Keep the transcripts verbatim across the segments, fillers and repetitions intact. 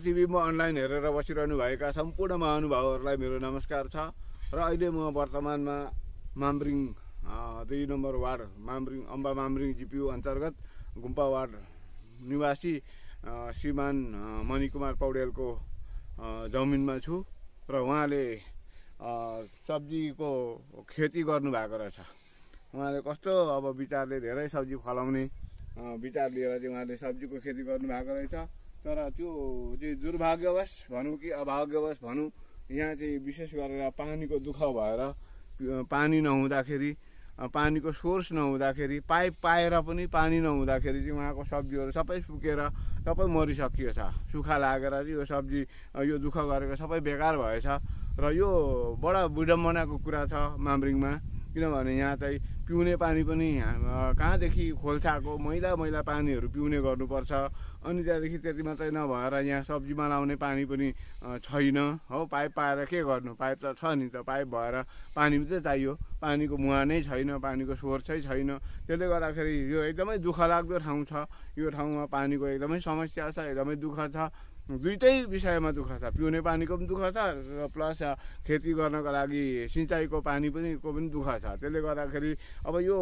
प्रतिबिम्ब अनलाइन हेरेर बसिरहनु भएका सम्पूर्ण महानुभावहरूलाई मेरो नमस्कार छ र अहिले म वर्तमानमा मामरिङ दुई number ward Mamring Amba Mamring GPU अन्तर्गत गुम्पा वार्ड निवासी श्रीमान मणिकुमार पौडेलको जमिनमा छु र उहाँले सब्जीको खेती गर्नु भएको रहेछ। उहाँले कस्तो अब विचारले धेरै सब्जी फलाउने विचार लिएर चाहिँ उहाँले सब्जीको खेती गर्नु भएको रहेछ। तर त्यो चाहिँ दुर्भाग्यवश भनौँ कि अभाग्यवश भनौँ, यहाँ चाहिँ विशेष गरेर पानीको दुःख भएर पानी नहुँदाखेरि पानीको सोर्स नहुँदाखेरि पाइप पाएर पनि पानी नहुँदाखेरि चाहिँ उहाँको सब्जीहरू सबै सुकेर सबै मरिसकिएको छ। सुक्खा लागेर चाहिँ यो सब्जी यो दुःख गरेको सबै बेकार भएछ र यो बडा विडम्बनाको कुरा छ मामरिङमा। किनभने यहाँ चाहिँ पिउने पानी पनि कहाँदेखि खोल्छाको मैला मैला पानीहरू पिउने गर्नुपर्छ। अनि त्यहाँदेखि त्यति मात्रै नभएर यहाँ सब्जीमा लाउने पानी पनि छैन हो। पाइप पाएर के गर्नु, पाइप त छ नि त, पाइप भएर पानी मात्रै चाहियो, पानीको मुहान नै छैन, पानीको सोर्सै छैन। त्यसले गर्दाखेरि यो एकदमै दुःख लाग्दो ठाउँ छ। यो ठाउँमा पानीको एकदमै समस्या छ, एकदमै दुःख छ। दुईटै विषयमा दुःख छ, पिउने पानीको पनि दुःख छ र प्लस खेती गर्नको लागि सिँचाइको पानी पनि को पनि दुःख छ। त्यसले गर्दाखेरि अब यो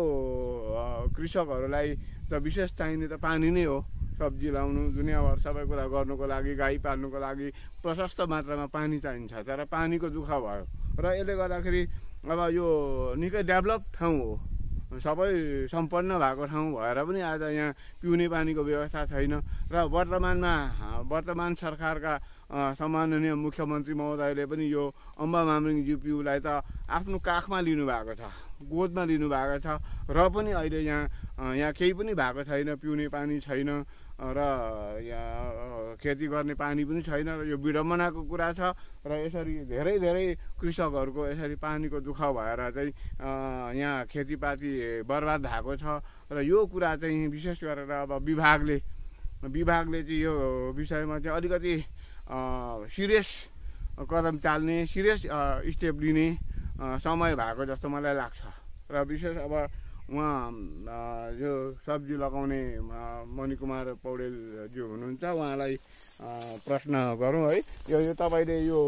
कृषकहरूलाई त विशेष चाहिने त पानी नै हो। सब्जी लाउनु, दुनियाँभर सबै कुरा गर्नुको लागि, गाई पाल्नुको लागि प्रशस्त मात्रामा पानी चाहिन्छ। तर पानीको दुःख भयो र यसले गर्दाखेरि अब यो निकै डेभलप ठाउँ हो, सबै सम्पन्न भएको ठाउँ भएर पनि आज यहाँ पिउने पानीको व्यवस्था छैन। र वर्तमानमा वर्तमान सरकारका सम्माननीय मुख्यमन्त्री महोदयले पनि यो अम्बा मामरिङ जिपियुलाई त आफ्नो काखमा लिनुभएको छ, गोदमा लिनुभएको छ र पनि अहिले यहाँ यहाँ केही पनि भएको छैन। पिउने पानी छैन र यहाँ खेती गर्ने पानी पनि छैन र यो विडम्बनाको कुरा छ। र यसरी धेरै धेरै कृषकहरूको यसरी पानीको दुःख भएर चाहिँ यहाँ खेतीपाती बर्बाद भएको छ। र यो कुरा चाहिँ विशेष गरेर अब विभागले विभागले चाहिँ यो विषयमा चाहिँ अलिकति सिरियस कदम चाल्ने, सिरियस स्टेप लिने समय भएको जस्तो मलाई लाग्छ। र विशेष अब उहाँ यो सब्जी लगाउने मणिकुमार पौडेलज्यू हुनुहुन्छ, उहाँलाई प्रश्न गरौँ है। यो यो तपाईँले यो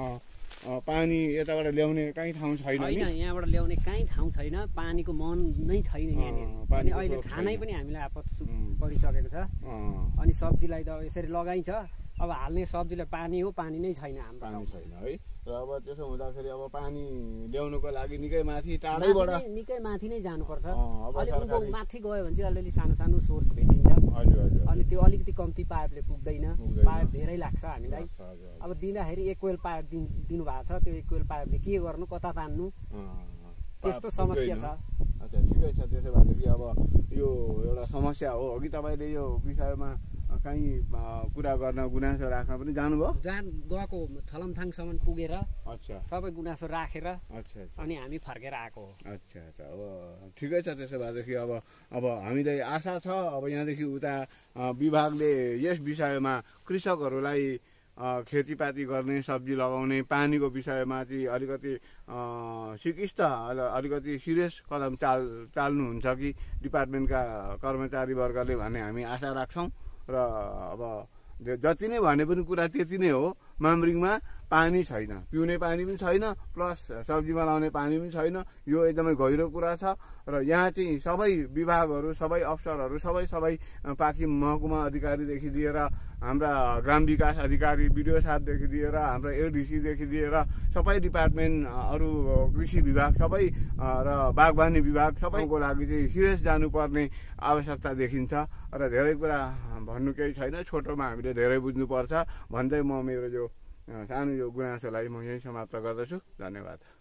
पानी यताबाट ल्याउने कहीँ ठाउँ छैन होइन, यहाँबाट ल्याउने कहीँ ठाउँ छैन, पानीको मन नै छैन यहाँनिर। अनि अहिले खानै पनि हामीलाई आपत परिसकेको छ। अनि सब्जीलाई त यसरी लगाइन्छ, अब हाल्ने सब्जीलाई पानी हो, पानी नै छैन, हाम्रो पानी छैन है। र अब त्यसो हुँदाखेरि अब पानी ल्याउनुको लागि निकै माथि टाढैबाट निकै माथि नै जानुपर्छ। अलि उँभो माथि गयो भने चाहिँ अलिअलि सानो सानो सोर्स भेटिन्छ। हजुर हजुर। अनि त्यो अलिकति कम्ती पाइपले पुग्दैन, पाइप धेरै लाग्छ हामीलाई। अब दिँदाखेरि एक कोइल पाइप दिन दिनुभएको छ, त्यो एक कोइल पाइपले के गर्नु, कता तान्नु, त्यस्तो समस्या छ। अच्छा ठिकै छ। त्यसो भएदेखि अब यो एउटा समस्या हो कि तपाईँले यो विषयमा कहीँ कुरा गर्न गुनासो राख्न पनि जानुभयो? जान गएको थलमथाङसम्म पुगेर अच्छा सबै गुनासो राखेर अच्छा अनि हामी फर्केर आएको हो। अच्छा अच्छा। अब ठिकै छ। त्यसो भएदेखि अब अब हामीलाई आशा छ अब यहाँदेखि उता विभागले यस विषयमा कृषकहरूलाई खेतीपाती गर्ने, सब्जी लगाउने, पानीको विषयमा चाहिँ अलिकति सिकिस्त अलिकति सिरियस कदम चाल चाल्नुहुन्छ कि डिपार्टमेन्टका कर्मचारीवर्गले भन्ने हामी आशा राख्छौँ। र अब जति नै भने पनि कुरा त्यति नै हो। मामरिङमा पानी छैन, पिउने पानी पनि छैन, प्लस सब्जीमा लाउने पानी पनि छैन। यो एकदमै गहिरो कुरा छ। र यहाँ चाहिँ सबै विभागहरू, सबै अफसरहरू, सबै सबै पाकिम महकुमा अधिकारीदेखि लिएर हाम्रा ग्राम विकास अधिकारी, बिडिओ साहबदेखि लिएर हाम्रा एडिसीदेखि लिएर सबै डिपार्टमेन्ट, अरू कृषि विभाग सबै र बागवानी विभाग सबैको लागि चाहिँ सिरियस जानुपर्ने आवश्यकता देखिन्छ। र धेरै कुरा भन्नु केही छैन, छोटोमा हामीले धेरै बुझ्नुपर्छ भन्दै म मेरो यो सानो यो गुनासोलाई म यहीँ समाप्त गर्दछु। धन्यवाद।